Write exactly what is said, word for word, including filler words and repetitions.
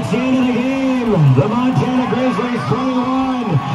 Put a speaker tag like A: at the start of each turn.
A: That's the end of the game. The Montana Grizzlies twenty-one,